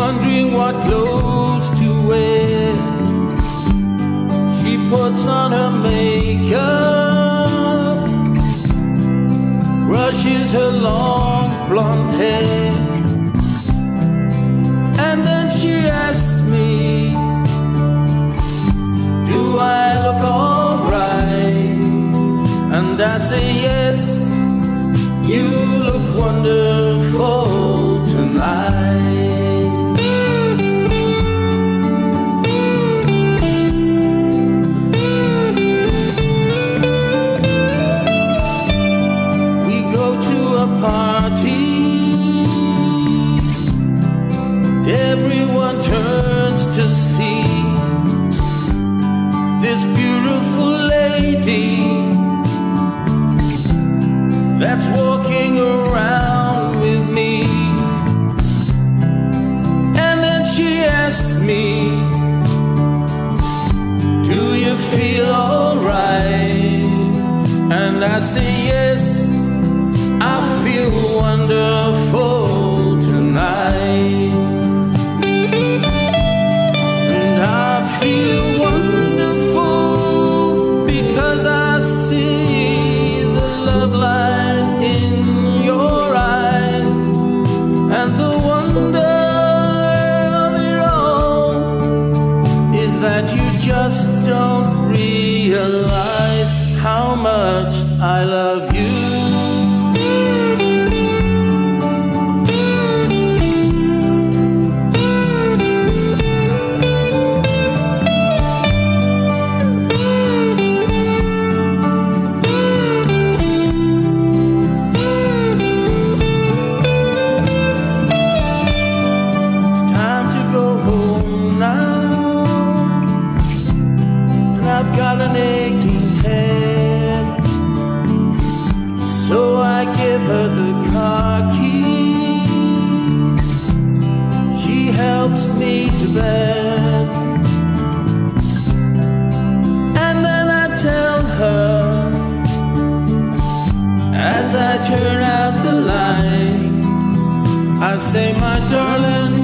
wondering what clothes to wear. She puts on her makeup, brushes her long blonde hair, and then she asks me, do I look alright? And I say yes, you look wonderful tonight. We go to a party, everyone turns to see this beautiful lady that's walking around with me. And then she asks me, do you feel alright? And I say yes, I feel wonderful tonight. And I feel wonderful because I see the love light in your eyes, and the wonder of it all is that you just don't realize how much I love you. Got an aching head, so I give her the car keys. She helps me to bed, and then I tell her, as I turn out the light, I say, my darling,